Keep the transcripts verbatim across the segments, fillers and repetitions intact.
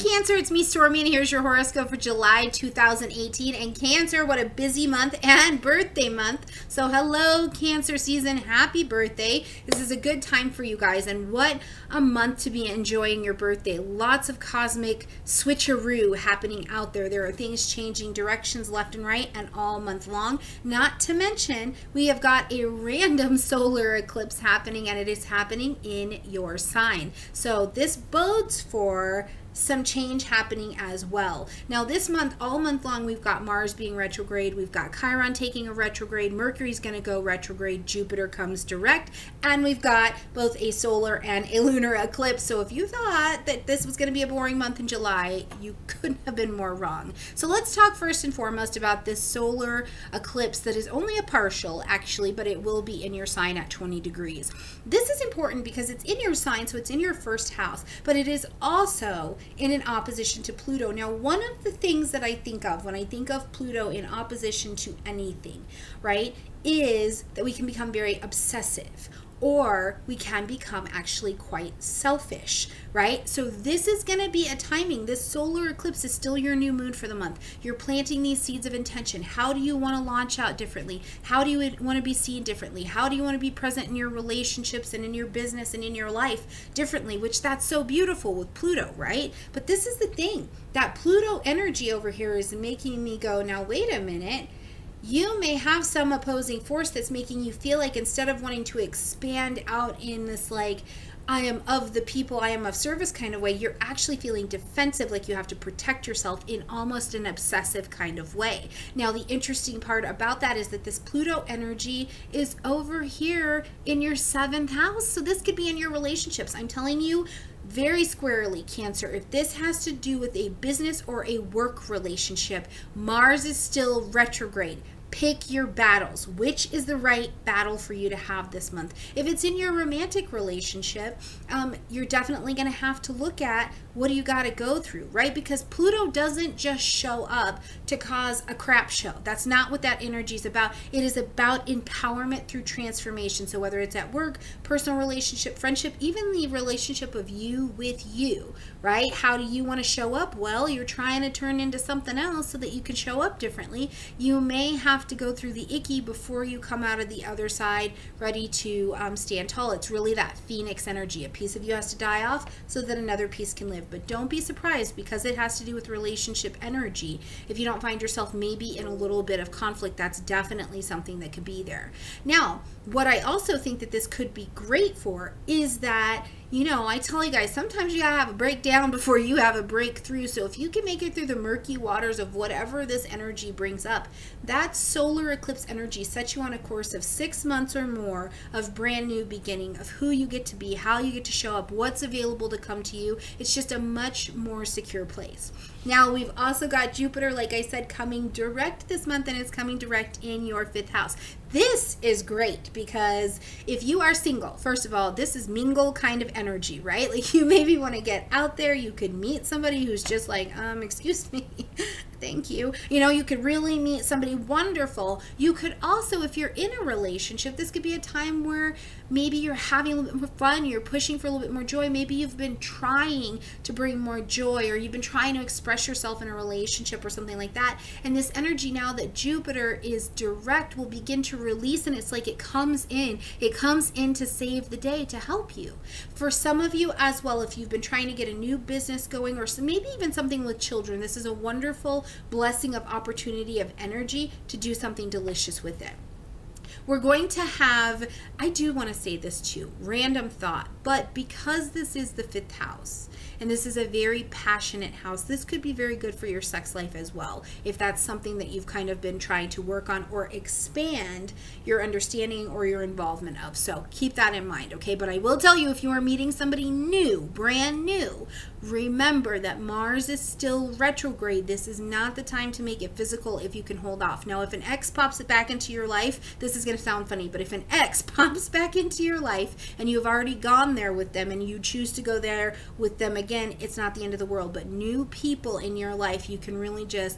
Cancer, it's me, Stormy, and here's your horoscope for July two thousand eighteen. And Cancer, what a busy month and birthday month. So hello, Cancer season. Happy birthday. This is a good time for you guys, and what a month to be enjoying your birthday. Lots of cosmic switcheroo happening out there. There are things changing directions left and right and all month long. Not to mention, we have got a random solar eclipse happening, and it is happening in your sign. So this bodes for some change happening as well. Now this month, all month long, we've got Mars being retrograde, we've got Chiron taking a retrograde, Mercury's going to go retrograde, Jupiter comes direct, and we've got both a solar and a lunar eclipse. So if you thought that this was going to be a boring month in July, you couldn't have been more wrong. So let's talk first and foremost about this solar eclipse that is only a partial actually, but it will be in your sign at twenty degrees. This is important because it's in your sign, so it's in your first house, but it is also in an opposition to Pluto. Now, one of the things that I think of when I think of Pluto in opposition to anything, right, is that we can become very obsessive, or we can become actually quite selfish, right? So this is going to be a timing. This solar eclipse is still your new moon for the month. You're planting these seeds of intention. How do you want to launch out differently? How do you want to be seen differently? How do you want to be present in your relationships and in your business and in your life differently? Which that's so beautiful with Pluto, right? But this is the thing. That Pluto energy over here is making me go, now wait a minute. You may have some opposing force that's making you feel like instead of wanting to expand out in this like, I am of the people, I am of service kind of way, you're actually feeling defensive, like you have to protect yourself in almost an obsessive kind of way. Now, the interesting part about that is that this Pluto energy is over here in your seventh house. So this could be in your relationships. I'm telling you, very squarely, Cancer, if this has to do with a business or a work relationship, Mars is still retrograde. Pick your battles. Which is the right battle for you to have this month? If it's in your romantic relationship, um, you're definitely going to have to look at what do you got to go through, right? Because Pluto doesn't just show up to cause a crap show. That's not what that energy is about. It is about empowerment through transformation. So whether it's at work, personal relationship, friendship, even the relationship of you with you, right? How do you want to show up? Well, you're trying to turn into something else so that you can show up differently. You may have to go through the icky before you come out of the other side ready to um, stand tall. It's really that phoenix energy. A piece of you has to die off so that another piece can live. But don't be surprised, because it has to do with relationship energy. If you don't find yourself maybe in a little bit of conflict, that's definitely something that could be there. Now, what I also think that this could be great for is that, you know, I tell you guys, sometimes you gotta have a breakdown before you have a breakthrough. So if you can make it through the murky waters of whatever this energy brings up, that solar eclipse energy sets you on a course of six months or more of brand new beginning, of who you get to be, how you get to show up, what's available to come to you. It's just a much more secure place. Now, we've also got Jupiter, like I said, coming direct this month, and it's coming direct in your fifth house. This is great because if you are single, first of all, this is mingle kind of energy, right? Like you maybe want to get out there. You could meet somebody who's just like, um, excuse me, thank you. You know, you could really meet somebody wonderful. You could also, if you're in a relationship, this could be a time where maybe you're having a little bit more fun, you're pushing for a little bit more joy. Maybe you've been trying to bring more joy, or you've been trying to express yourself in a relationship or something like that. And this energy, now that Jupiter is direct, will begin to release, and it's like it comes in. It comes in to save the day, to help you. For some of you as well, if you've been trying to get a new business going, or some, maybe even something with children, this is a wonderful blessing of opportunity, of energy to do something delicious with it. We're going to have, I do want to say this too, random thought, but because this is the fifth house, and this is a very passionate house, this could be very good for your sex life as well, if that's something that you've kind of been trying to work on or expand your understanding or your involvement of. So keep that in mind, okay? But I will tell you, if you are meeting somebody new, brand new, remember that Mars is still retrograde. This is not the time to make it physical if you can hold off. Now, if an ex pops it back into your life, this is going to sound funny, but if an ex pops back into your life and you've already gone there with them and you choose to go there with them again, it's not the end of the world. But new people in your life, you can really just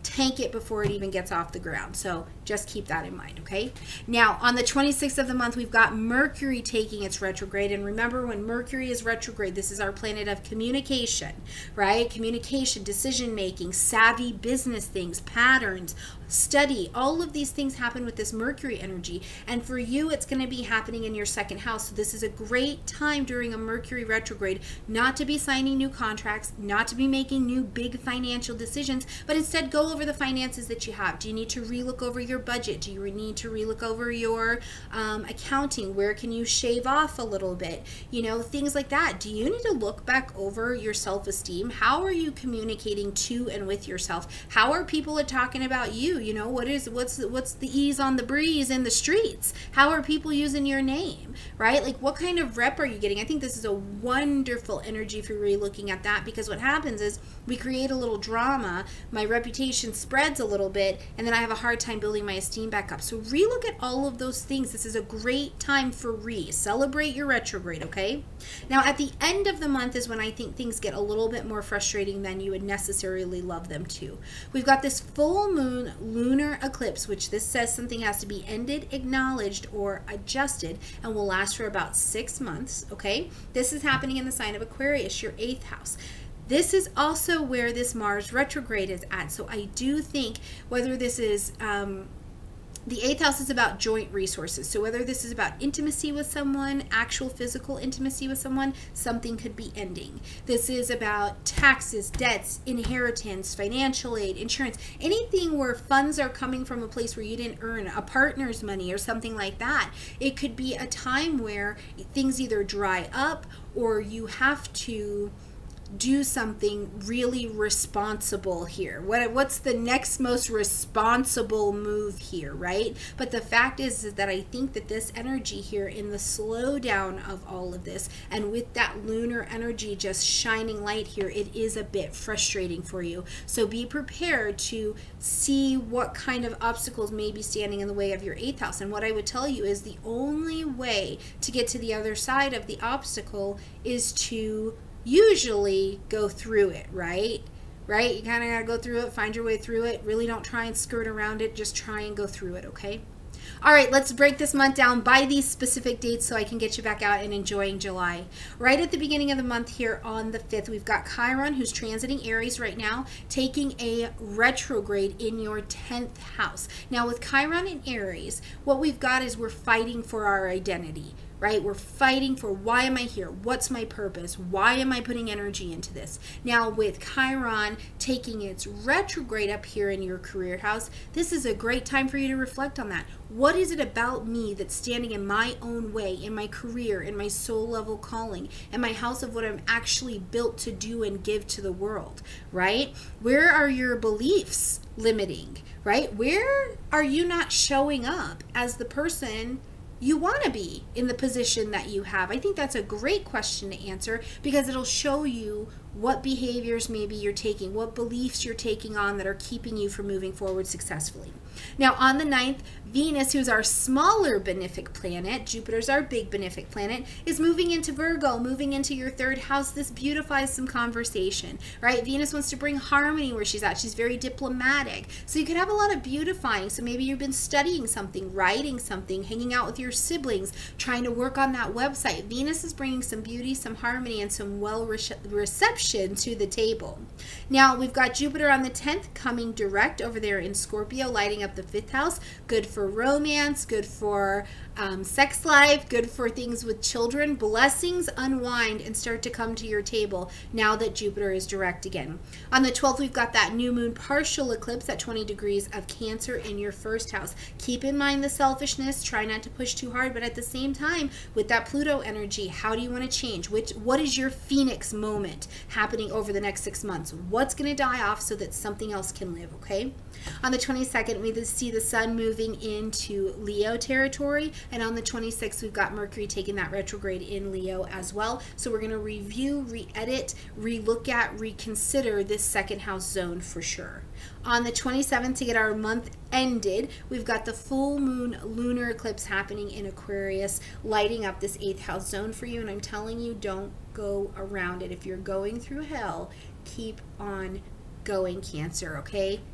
tank it before it even gets off the ground. So just keep that in mind, okay? Now, on the twenty-sixth of the month, we've got Mercury taking its retrograde. And remember, when Mercury is retrograde, this is our planet of communication, right? Communication, decision-making, savvy business things, patterns, study. All of these things happen with this Mercury energy. And for you, it's going to be happening in your second house. So this is a great time during a Mercury retrograde not to be signing new contracts, not to be making new big financial decisions, but instead go over the finances that you have. Do you need to relook over your budget? Do you need to relook over your um, accounting? Where can you shave off a little bit? You know, things like that. Do you need to look back over your self-esteem? How are you communicating to and with yourself? How are people talking about you? You know, what is what's what's the ease on the breeze in the streets? How are people using your name, right? Like, what kind of rep are you getting? I think this is a wonderful energy for relooking at that, because what happens is we create a little drama, my reputation spreads a little bit, and then I have a hard time building my esteem back up. So relook at all of those things. This is a great time for re. Celebrate your retrograde, okay? Now, at the end of the month is when I think things get a little bit more frustrating than you would necessarily love them to. We've got this full moon lunar eclipse, which this says something has to be ended, acknowledged, or adjusted, and will last for about six months, okay? This is happening in the sign of Aquarius, your eighth house. This is also where this Mars retrograde is at. So I do think whether this is, um, the eighth house is about joint resources. So whether this is about intimacy with someone, actual physical intimacy with someone, something could be ending. This is about taxes, debts, inheritance, financial aid, insurance, anything where funds are coming from a place where you didn't earn, a partner's money or something like that. It could be a time where things either dry up or you have to do something really responsible here. What what's the next most responsible move here, right? But the fact is, is that I think that this energy here in the slowdown of all of this, and with that lunar energy just shining light here, it is a bit frustrating for you. So be prepared to see what kind of obstacles may be standing in the way of your eighth house. And what I would tell you is the only way to get to the other side of the obstacle is to usually go through it, right? Right? You kind of got to go through it, find your way through it. Really don't try and skirt around it. Just try and go through it, okay? All right, let's break this month down by these specific dates so I can get you back out and enjoying July. Right at the beginning of the month here on the fifth, we've got Chiron, who's transiting Aries right now, taking a retrograde in your tenth house. Now, with Chiron in Aries, what we've got is we're fighting for our identity. Right? We're fighting for, why am I here? What's my purpose? Why am I putting energy into this? Now, with Chiron taking its retrograde up here in your career house, this is a great time for you to reflect on that. What is it about me that's standing in my own way, in my career, in my soul level calling, in my house of what I'm actually built to do and give to the world, right? Where are your beliefs limiting, right? Where are you not showing up as the person you want to be in the position that you have? I think that's a great question to answer, because it'll show you what behaviors maybe you're taking, what beliefs you're taking on that are keeping you from moving forward successfully. Now, on the ninth, Venus, who's our smaller benefic planet, Jupiter's our big benefic planet, is moving into Virgo, moving into your third house. This beautifies some conversation, right? Venus wants to bring harmony where she's at. She's very diplomatic. So you could have a lot of beautifying. So maybe you've been studying something, writing something, hanging out with your siblings, trying to work on that website. Venus is bringing some beauty, some harmony, and some well reception to the table. Now, we've got Jupiter on the tenth coming direct over there in Scorpio, lighting up the fifth house. Good for romance, good for um, sex life, good for things with children. Blessings unwind and start to come to your table now that Jupiter is direct again. On the twelfth, we've got that new moon partial eclipse at twenty degrees of Cancer in your first house. Keep in mind the selfishness, try not to push too hard, but at the same time, with that Pluto energy, how do you want to change? Which, what is your Phoenix moment happening over the next six months? What's going to die off so that something else can live, okay? On the twenty-second, we see the sun moving into Leo territory, and on the twenty-sixth, we've got Mercury taking that retrograde in Leo as well. So we're going to review, re-edit, re-look at, reconsider this second house zone for sure. On the twenty-seventh, to get our month ended, we've got the full moon lunar eclipse happening in Aquarius, lighting up this eighth house zone for you. And I'm telling you, don't go around it. If you're going through hell, keep on going, Cancer, okay?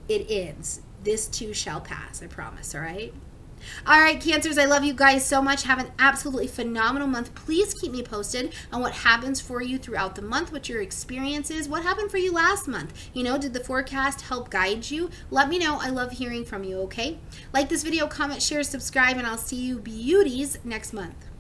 it ends. This too shall pass, I promise, all right? All right, Cancers, I love you guys so much. Have an absolutely phenomenal month. Please keep me posted on what happens for you throughout the month, what your experience is, what happened for you last month. You know, did the forecast help guide you? Let me know. I love hearing from you, okay? Like this video, comment, share, subscribe, and I'll see you beauties next month.